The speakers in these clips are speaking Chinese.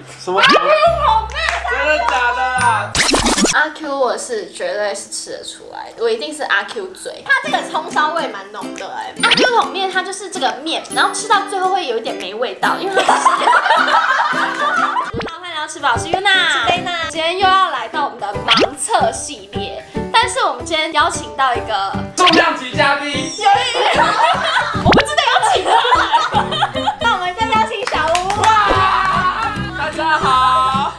什么？真的假的？ 阿 Q 我是绝对是吃得出来的，我一定是阿 Q 嘴。 它这个葱烧味蛮浓的哎。 阿 Q 桶面它就是这个面，然后吃到最后会有一点没味道，因为它好，欢迎来到吃饱，我是 Yuna， 是 Dana， 今天又要来到我们的盲测系列，但是我们今天邀请到一个重量级嘉宾， 我们真的邀请他来。 那我们就邀请小吴。 哇！大家好。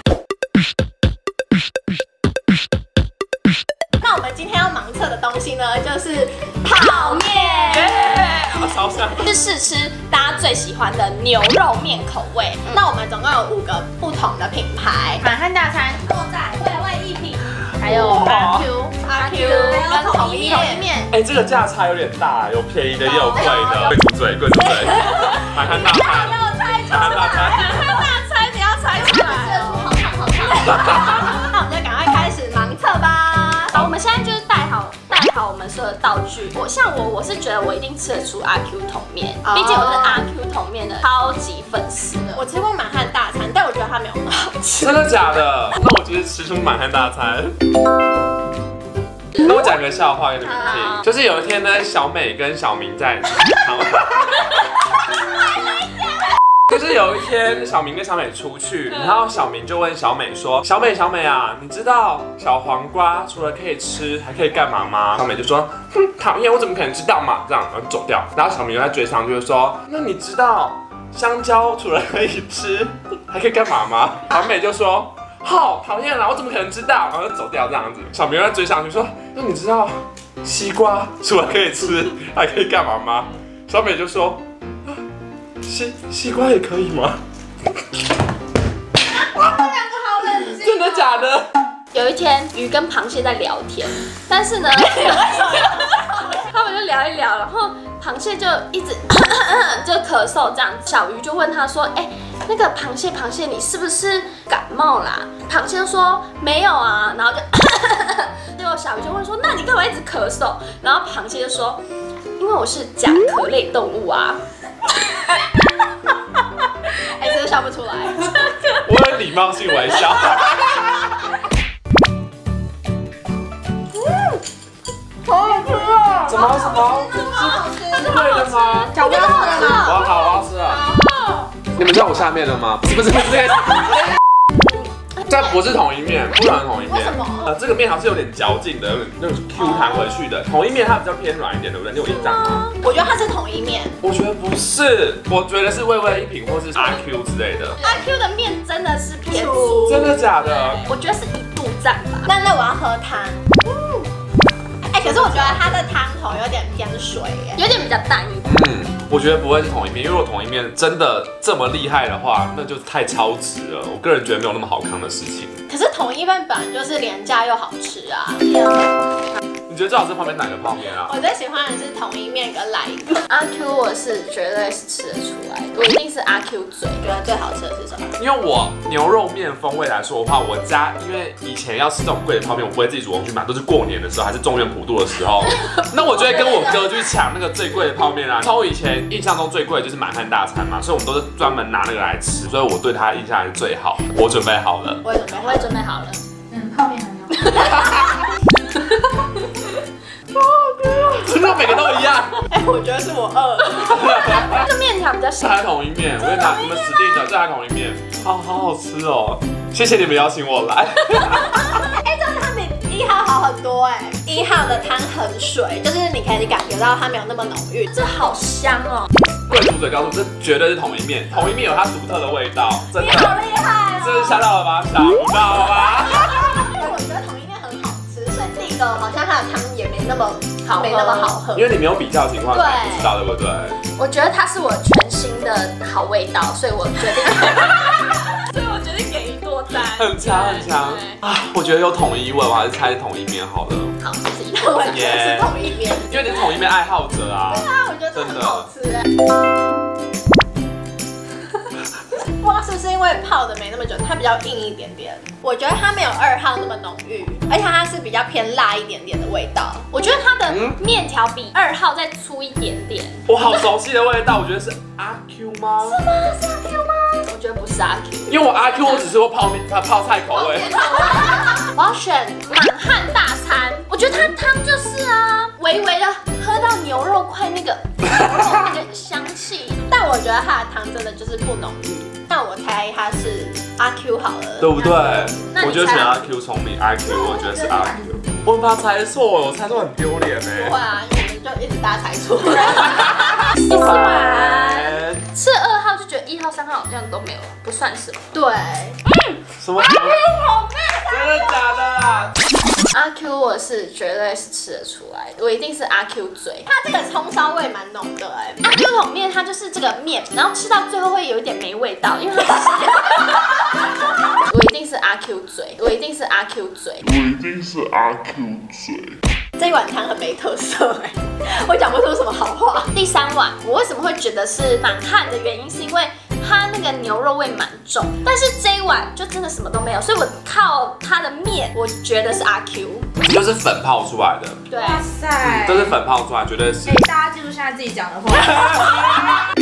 那我们今天要盲测的东西呢，就是泡面。 超香！ 是试吃大家最喜欢的牛肉面口味。 那我们总共有5个不同的品牌： 满汉大餐、 作在、味味一品， 还有阿 Q、 跟统一面。 哎，这个价差有点大，有便宜的也有贵的。贵猪嘴，贵猪嘴。满汉大餐，满汉大餐， 你要猜出来哦。 那我们就赶快开始盲测吧。 好，我们现在就是带好我们所有的道具。我是觉得我一定吃得出阿 Q 桶面，毕竟我是阿 Q 桶面的超级粉丝的。 我吃过满汉大餐，但我觉得它没有那么好吃。 真的假的？那我就是吃出满汉大餐。那我讲个笑话给你们听，就是有一天呢，小美跟小明在。就是有一天，小明跟小美出去，然后小明就问小美说：“小美啊，你知道小黄瓜除了可以吃，还可以干嘛吗？”小美就说：“哼，讨厌，我怎么可能知道嘛？”这样，然后走掉。然后小明又在追上，就是说：“那你知道香蕉除了可以吃，还可以干嘛吗？”小美就说：“好讨厌啦，我怎么可能知道？”然后就走掉这样子。小明又在追上去说：“那你知道西瓜除了可以吃，还可以干嘛吗？”小美就说：“西瓜也可以吗？” 他们两个好冷静。 真的假的？ 有一天，鱼跟螃蟹在聊天，但是呢，他们就聊一聊，然后螃蟹就一直就咳嗽这样，小鱼就问他说：“哎，那个螃蟹，你是不是感冒啦？”螃蟹就说：“没有啊。”然后就，结果小鱼就问说：“那你干嘛一直咳嗽？”然后螃蟹就说：“因为我是甲壳类动物啊。” 哎，真的笑不出来。 我有礼貌性微笑。 好好吃哦！ 什么？是对的吗？ 小吴要吃了吗？ 我要吃了。你们知道我下面了吗？不是。这不是统一面，不然统一面。 为什么？ 这个面好像是有点嚼劲的，有点那种 Q 弹回去的。统一面它比较偏软一点，对不对？你有印象吗？ 我觉得它是统一面。 我觉得不是，我觉得是味味一品或是阿 Q 之类的。 阿 Q 的面真的是偏粗， 真的假的？ 我觉得是一度赞吧。 那我要喝汤。哎，可是我觉得它的汤头有点偏水耶， 有点比较淡一点。 我觉得不会是统一面，因为如果统一面真的这么厉害的话，那就太超值了。我个人觉得没有那么好康的事情。 可是统一面本来就是廉价又好吃啊。 你觉得最好吃旁边哪个泡面啊？ 我最喜欢的是统一面跟来一个。 阿 Q 我是绝对是吃得出来的，我一定是阿 Q 嘴。 觉得最好吃的是什么？ 因为我牛肉面风味来说的话，我家因为以前要吃这种贵的泡面，我不会自己主动去买，都是过年的时候还是中元普渡的时候，那我就会跟我哥去抢那个最贵的泡面啊。从我以前印象中最贵的就是满汉大餐嘛，所以我们都是专门拿那个来吃，所以我对它印象还是最好。我准备好了， 我也准备好了。 泡面很真的每个都一样。 哎，我觉得是我饿了。 这个面条比较这还统一面，我跟你讲，你们死定了，这还统一面，好好吃哦！谢谢你们邀请我来。 哎，这个汤比1号好很多哎。1号的汤很水，就是你可以感觉到它没有那么浓郁。 这好香哦！ 贵族嘴告诉我，这绝对是统一面，统一面有它独特的味道，真的。 你好厉害哦！ 这是吓到了吧？吓不到了吧？ 因为我觉得统一面很好吃，所以这个好像它的汤也没那么好喝。 因为你没有比较的情况下，不知道对不对？ 我觉得它是我全新的好味道，所以我决定给1座赞。 很强啊！我觉得有统一味，我还是猜统一面好了。 好，这是1座赞。 是统一面， 因为你是统一面爱好者啊。 对啊，我觉得真的很好吃哎。不知道是不是因为泡的没那么久，它比较硬一点点。我觉得它没有2号那么浓郁，而且它是比较偏辣一点点的味道。 我觉得它的面条比2号再粗一点点。 我好熟悉的味道，我觉得是阿 Q 吗？ 是吗？是阿 Q 吗？我觉得不是阿 Q， 因为我阿 Q 我只吃过泡菜口味。 我要选满汉大餐，我觉得它汤就是啊，微微的喝到牛肉块那个香气， 但我觉得它的汤真的就是不浓郁。那我猜它是阿 Q 好了， 对不对？ 那我觉得选阿 Q 聪明，阿 Q 我觉得是阿 Q。我很怕猜错，我猜错很丢脸哎。 不会啊，因为我们就一直大家猜错。 第4碗吃2号就觉得1号、3号好像都没有，不算什么。 对， 什么？真的假的？ 阿 Q 我是绝对是吃得出来的，我一定是阿 Q 嘴。 它这个葱烧味蛮浓的哎。 阿 Q 桶面它就是这个面，然后吃到最后会有一点没味道，因为它我一定是阿 Q 嘴，我一定是阿 Q 嘴， 我一定是阿 Q 嘴。 这一碗汤很没特色哎，我讲不出什么好话。 第3碗我为什么会觉得是满汉的原因，是因为它那个牛肉味蛮重，但是这一碗就真的什么都没有，所以我靠它的面，我觉得是阿 Q。 这就是粉泡出来的， 对， 哇塞！ 这是粉泡出来，绝对是。 大家记住现在自己讲的话。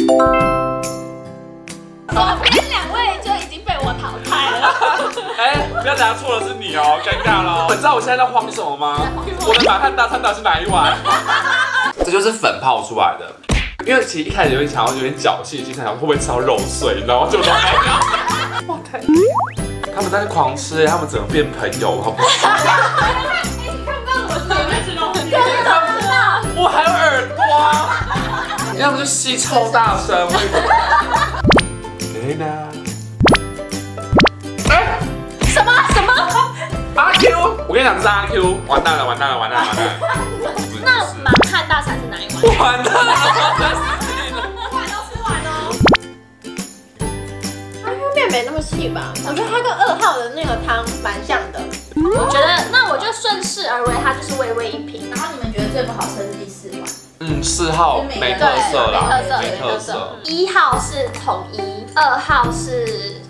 左边2位就已经被我淘汰了。 哎，不要等下错的是你哦，尴尬了。你知道我现在在慌什么吗？我的满汉大餐到底是哪一碗？这就是粉泡出来的。因为其实一开始有点想要有点侥幸，心想会不会吃到肉碎，你知道吗？就都没有。哇，太……他们在狂吃，他们整个变朋友，好不好？我还有耳朵啊！要么就吸超大声。谁呢？哎， 什么？ 阿 Q， 我跟你讲，这是阿 Q， 完蛋了。 那满汉大餐是哪一碗？ 完蛋了， 它因为面没那么细吧，我觉得它跟2号的那个汤蛮像的。 我觉得，那我就顺势而为，它就是微微一品。 然后你们觉得最不好吃的是第4碗。 嗯，4号没特色啦，没特色。 1号是统一，2号是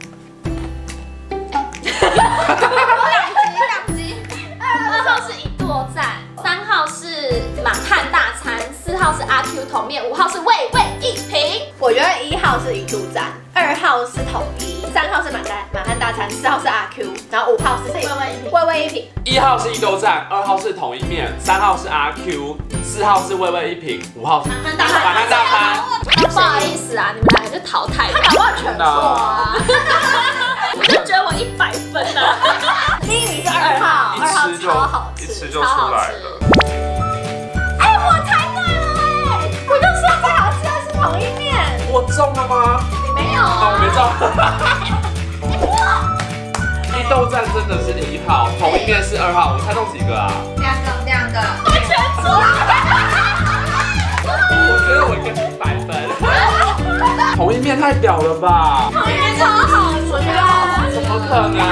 两集，2号是一剁赞，3号是满汉大餐，4号是阿 Q 桶面，5号是味一品。 我觉得1号是一度赞，2号是统一，3号是满汉大餐，4号是阿 Q， 然后5号是味一品。 1号是一豆赞，2号是统一面，3号是阿 Q， 4号是味一品，5号是满汉大餐。 不好意思啊，你们2个就淘汰了。 他搞不好全错啊！ 我就觉得我100分啊。 第1名是2号，2号超好吃， 一吃就出来了。 哎，我猜对了哎！我就说最好吃的是统一面。 我中了吗？ 你没有啊，我没中。一豆赞真的是1号，统一面是2号，我猜中几个啊 2个。 我全错。 我觉得我应该是100分。统一面太屌了吧？ 统一面超好吃，我觉得好吃。 怎么可能？